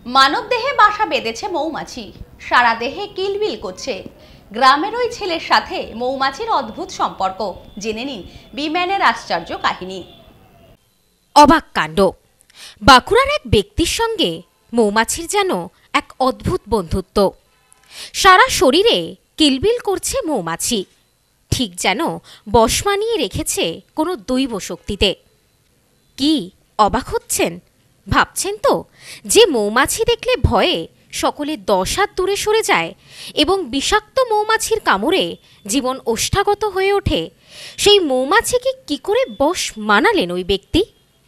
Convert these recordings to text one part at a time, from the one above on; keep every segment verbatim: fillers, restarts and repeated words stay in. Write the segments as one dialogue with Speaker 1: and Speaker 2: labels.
Speaker 1: মানবদেহে বাসা বেঁধেছে মৌমাছি, সারা দেহে কিলবিল করছে। গ্রামের ওই ছেলের সাথে মৌমাছির অদ্ভুত সম্পর্ক। জেনে নিন বিম্যানের আশ্চর্য কাহিনী।
Speaker 2: অবাক কাণ্ড। বাঁকুড়ার এক ব্যক্তির সঙ্গে মৌমাছির যেন এক অদ্ভুত বন্ধুত্ব। সারা শরীরে কিলবিল করছে মৌমাছি, ঠিক যেন বশ মানিয়ে রেখেছে কোনো দৈব শক্তিতে। কি অবাক হচ্ছেন? ভাবছেন তো যে মৌমাছি দেখলে ভয়ে সকলে দশ হাত দূরে সরে যায় এবং বিষাক্ত মৌমাছির কামড়ে জীবন ওষ্ঠাগত হয়ে ওঠে, সেই মৌমাছিকে কি করে বশ মানালেন ওই ব্যক্তি?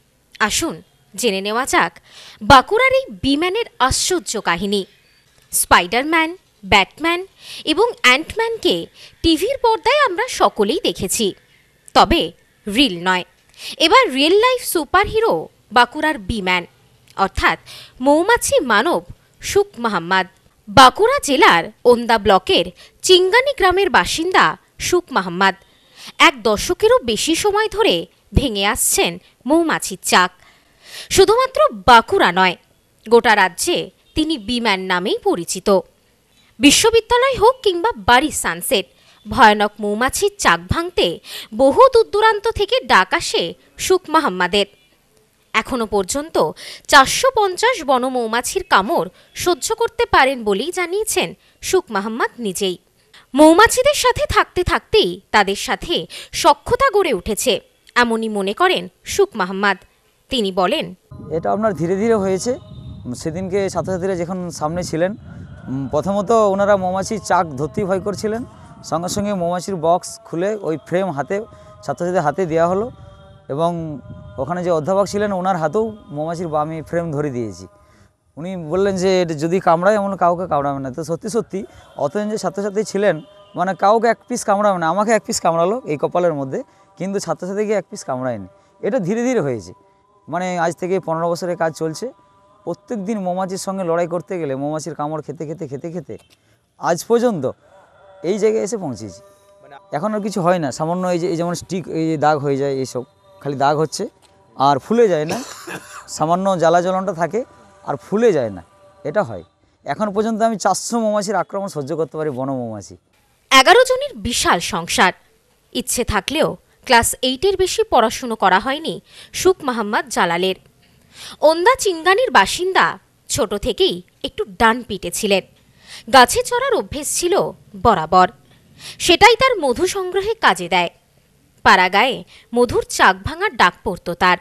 Speaker 2: আসুন জেনে নেওয়া যাক বাঁকুড়ার এই বিম্যানের আশ্চর্য কাহিনী। স্পাইডারম্যান, ব্যাটম্যান এবং অ্যান্টম্যানকে টিভির পর্দায় আমরা সকলেই দেখেছি, তবে রিল নয়। এবার রিয়েল লাইফ সুপারহিরো বাঁকুড়ার বিম্যান, অর্থাৎ মৌমাছি মানব শুক মাহমদ। বাঁকুড়া জেলার ওন্দা ব্লকের চিঙ্গানি গ্রামের বাসিন্দা শুক মাহমদ এক দশকেরও বেশি সময় ধরে ভেঙে আসছেন মৌমাছির চাক। শুধুমাত্র বাঁকুড়া নয়, গোটা রাজ্যে তিনি বিম্যান নামেই পরিচিত। বিশ্ববিদ্যালয় হোক কিংবা বাড়ির সানসেট, ভয়ানক মৌমাছির চাক ভাঙতে বহু দূর দূরান্ত থেকে ডাক আসে শুক মাহমদের। এখনো পর্যন্ত চারশো পঞ্চাশ বন মৌমাছির কামড় সহ্য করতে পারেন বলেই জানিয়েছেন শুক মাহমদ নিজেই। মৌমাছিদের সাথে থাকতে থাকতেই তাদের সাথে সখ্যতা গড়ে উঠেছে, এমনই মনে করেন শুক মাহমদ। তিনি বলেন,
Speaker 3: এটা আপনার ধীরে ধীরে হয়েছে। সেদিনকে ছাত্রছাত্রীরা যখন সামনে ছিলেন, প্রথমত ওনারা মৌমাছির চাক ধরতেই ভয় করছিলেন। সঙ্গে সঙ্গে মৌমাছির বক্স খুলে ওই ফ্রেম হাতে ছাত্রছাত্রীদের হাতে দেওয়া হলো এবং ওখানে যে অধ্যাপক ছিলেন ওনার হাতেও মৌমাছির আমি ফ্রেম ধরে দিয়েছি। উনি বললেন যে যদি কামড়ায় এমন কাউকে কামড়াবে না। তো সত্যি সত্যি অতজন যে ছাত্রছাত্রী ছিলেন, মানে কাউকে এক পিস কামড়াবে না। আমাকে এক পিস কামড়ালো এই কপালের মধ্যে, কিন্তু ছাত্রছাত্রীকে এক পিস কামড়ায়নি। এটা ধীরে ধীরে হয়েছে। মানে আজ থেকে পনেরো বছরের কাজ চলছে। প্রত্যেক দিন মৌমাছির সঙ্গে লড়াই করতে গেলে মৌমাছির কামড় খেতে খেতে খেতে খেতে আজ পর্যন্ত এই জায়গায় এসে পৌঁছেছি। এখন আর কিছু হয় না। সামান্য এই যে এই যেমন স্টিক, এই যে দাগ হয়ে যায়, এইসব খালি দাগ হচ্ছে আর ফুলে যায় না। সামান্য জ্বালা জ্বলনটা থাকে আর ফুলে যায় না, এটা হয়। এখন পর্যন্ত আমি চারশো মৌমাছির আক্রমণ সহ্য করতে পারি, বন মৌমাছি।
Speaker 2: এগারো জনের বিশাল সংসার। ইচ্ছে থাকলেও ক্লাস এইটের বেশি পড়াশুনো করা হয়নি শুক মাহমদ জালালের। ওন্দা চিঙ্গানির বাসিন্দা, ছোট থেকেই একটু ডান পিটে ছিলেন। গাছে চড়ার অভ্যেস ছিল বরাবর, সেটাই তার মধু সংগ্রহে কাজে দেয়। পাড়াগায়ে মধুর চাক ভাঙার ডাক পড়ত তার।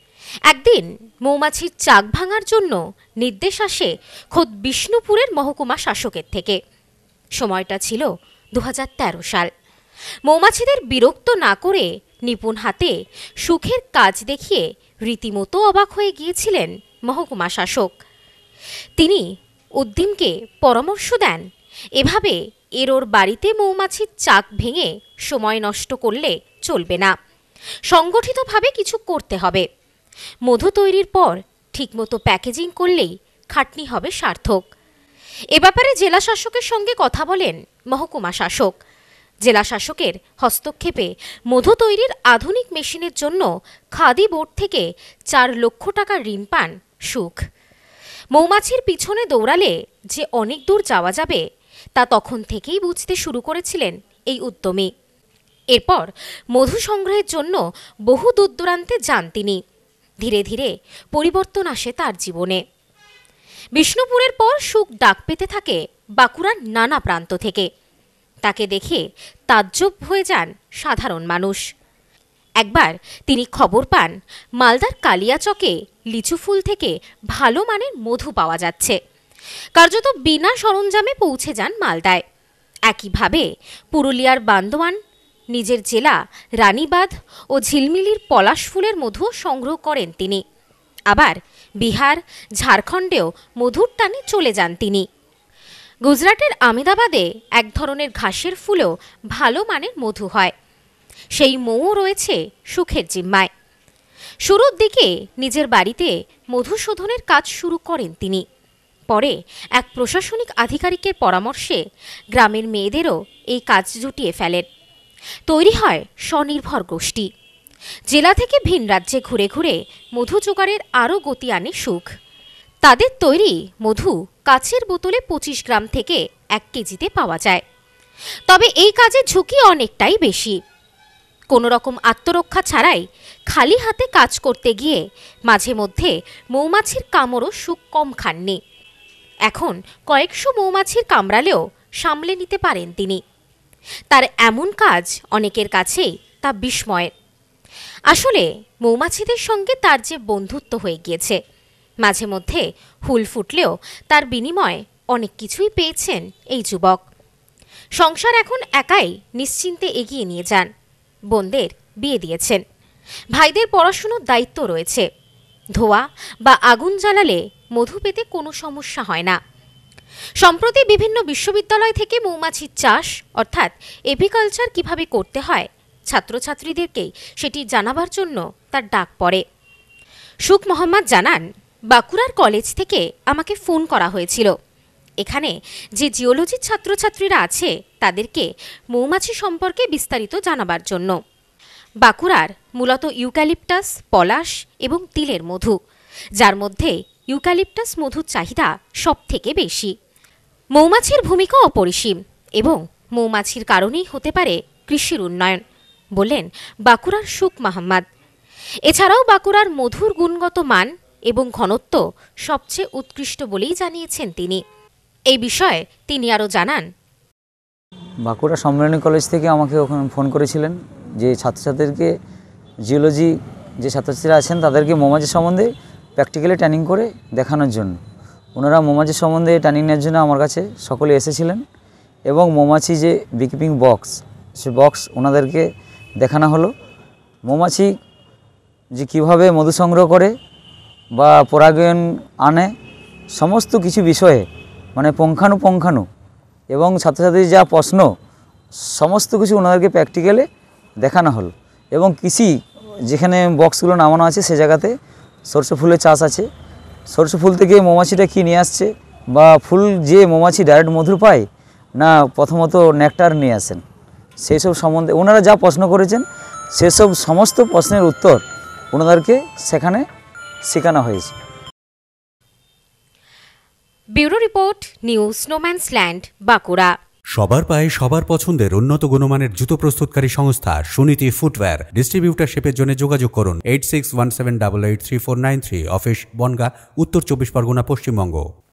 Speaker 2: একদিন মৌমাছির চাক ভাঙার জন্য নির্দেশ আসে খোদ বিষ্ণুপুরের মহকুমা শাসকের থেকে। সময়টা ছিল দু হাজার তেরো সাল। মৌমাছিদের বিরক্ত না করে নিপুণ হাতে সুখের কাজ দেখিয়ে রীতিমতো অবাক হয়ে গিয়েছিলেন মহকুমা শাসক। তিনি উদ্দিমকে পরামর্শ দেন, এভাবে এর ওর বাড়িতে মৌমাছির চাক ভেঙে সময় নষ্ট করলে চলবে না, সংগঠিতভাবে কিছু করতে হবে। মধু তৈরির পর ঠিকমতো প্যাকেজিং করলেই খাটনি হবে সার্থক। এ ব্যাপারে জেলা শাসকের সঙ্গে কথা বলেন মহকুমা শাসক। জেলা শাসকের হস্তক্ষেপে মধু তৈরির আধুনিক মেশিনের জন্য খাদি বোর্ড থেকে চার লক্ষ টাকা ঋণ পান সুখ। মৌমাছির পিছনে দৌড়ালে যে অনেক দূর যাওয়া যাবে তা তখন থেকেই বুঝতে শুরু করেছিলেন এই উদ্যমী। এরপর মধু সংগ্রহের জন্য বহু দূর দূরান্তে যান তিনি। ধীরে ধীরে পরিবর্তন আসে তার জীবনে। বিষ্ণুপুরের পর সুখ ডাক পেতে থাকে বাঁকুড়ার নানা প্রান্ত থেকে। তাকে দেখে তাজ্জব হয়ে যান সাধারণ মানুষ। একবার তিনি খবর পান মালদার কালিয়াচকে লিচু ফুল থেকে ভালো মানের মধু পাওয়া যাচ্ছে। কার্যত বিনা সরঞ্জামে পৌঁছে যান মালদায়। একইভাবে পুরুলিয়ার বান্দোয়ান, নিজের জেলা রানীবাঁধ ও ঝিলমিলির পলাশ ফুলের মধু সংগ্রহ করেন তিনি। আবার বিহার, ঝাড়খণ্ডেও মধুর টানে চলে যান তিনি। গুজরাটের আমেদাবাদে এক ধরনের ঘাসের ফুলেও ভালো মানের মধু হয়। সেই মৌ রয়েছে সুখের জিম্মায়। শুরুর দিকে নিজের বাড়িতে মধুশোধনের কাজ শুরু করেন তিনি। পরে এক প্রশাসনিক আধিকারিকের পরামর্শে গ্রামের মেয়েদেরও এই কাজ জুটিয়ে ফেলেন। তৈরি হয় স্বনির্ভর গোষ্ঠী। জেলা থেকে ভিন রাজ্যে ঘুরে ঘুরে মধু জোগাড়ের আরও গতি আনে সুখ। তাদের তৈরি মধু কাচের বোতলে পঁচিশ গ্রাম থেকে এক কেজিতে পাওয়া যায়। তবে এই কাজের ঝুঁকি অনেকটাই বেশি। কোনো রকম আত্মরক্ষা ছাড়াই খালি হাতে কাজ করতে গিয়ে মাঝে মধ্যে মৌমাছির কামড়ও সুখ কম খাননি। এখন কয়েকশো মৌমাছির কামড়ালেও সামলে নিতে পারেন তিনি। তার এমন কাজ অনেকের কাছেই তা বিস্ময়ের। আসলে মৌমাছিদের সঙ্গে তার যে বন্ধুত্ব হয়ে গিয়েছে, মাঝে মধ্যে হুল ফুটলেও তার বিনিময়ে অনেক কিছুই পেয়েছেন এই যুবক। সংসার এখন একাই নিশ্চিন্তে এগিয়ে নিয়ে যান। বোনদের বিয়ে দিয়েছেন, ভাইদের পড়াশুনোর দায়িত্ব রয়েছে। ধোঁয়া বা আগুন জ্বালালে মধু পেতে কোনো সমস্যা হয় না। সম্প্রতি বিভিন্ন বিশ্ববিদ্যালয় থেকে মৌমাছির চাষ অর্থাৎ এপিকালচার কিভাবে করতে হয় ছাত্রছাত্রীদেরকেই সেটি জানাবার জন্য তার ডাক পড়ে। সুখ মোহাম্মদ জানান, বাঁকুড়ার কলেজ থেকে আমাকে ফোন করা হয়েছিল। এখানে যে জিওলজির ছাত্রছাত্রীরা আছে তাদেরকে মৌমাছি সম্পর্কে বিস্তারিত জানাবার জন্য। বাঁকুড়ার মূলত ইউক্যালিপটাস, পলাশ এবং তিলের মধু, যার মধ্যে ইউক্যালিপটাস মধুর চাহিদা সব থেকে বেশি। মৌমাছির ভূমিকা অপরিসীম এবং মৌমাছির কারণেই হতে পারে কৃষির উন্নয়ন, বললেন বাঁকুড়ার সুখ মোহাম্মদ। এছাড়াও বাঁকুড়ার মধুর গুণগত মান এবং ঘনত্ব সবচেয়ে উৎকৃষ্ট বলেই জানিয়েছেন তিনি। এই বিষয়ে তিনি আরও জানান,
Speaker 3: বাঁকুড়া সম্মেলনী কলেজ থেকে আমাকে ওখানে ফোন করেছিলেন যে ছাত্রছাত্রীদেরকে জিওলজি যে ছাত্রছাত্রীরা আছেন তাদেরকে মৌমাছি সম্বন্ধে প্র্যাকটিক্যালি ট্রেনিং করে দেখানোর জন্য। ওনারা মৌমাছি সম্বন্ধে ট্রেনিং নেওয়ার জন্য আমার কাছে সকলে এসেছিলেন এবং মৌমাছি যে বিকিপিং বক্স, সে বক্স ওনাদেরকে দেখানো হলো। মৌমাছি যে কীভাবে মধু সংগ্রহ করে বা পরাগায়ন আনে, সমস্ত কিছু বিষয়ে মানে পুঙ্খানুপুঙ্খানু এবং ছাত্রছাত্রীর যা প্রশ্ন সমস্ত কিছু ওনাদেরকে প্র্যাকটিক্যালে দেখানো হলো। এবং কৃষি যেখানে বক্সগুলো নামানো আছে সে জায়গাতে সরষে ফুলের চাষ আছে, সরষে ফুল থেকে মৌমাছিটা কী নিয়ে আসছে বা ফুল যে মৌমাছি ডাইরেক্ট মধু পায় না প্রথমত নেকটার নিয়ে আসেন, সেই সব সম্বন্ধে ওনারা যা প্রশ্ন করেছেন সেসব সমস্ত প্রশ্নের উত্তর ওনাদেরকে সেখানে শেখানো হয়েছে।
Speaker 2: Bureau report, news snowman's land, Bankura.
Speaker 4: সবার পায়ে সবার পছন্দের উন্নত গুণমানের জুতো প্রস্তুতকারী সংস্থা সুনীতি ফুটওয়্যার ডিস্ট্রিবিউটারশিপের জন্য যোগাযোগ করুন eight six one seven double eight three four nine three, office Bongaon, উত্তর চব্বিশ পরগনা, পশ্চিমবঙ্গ।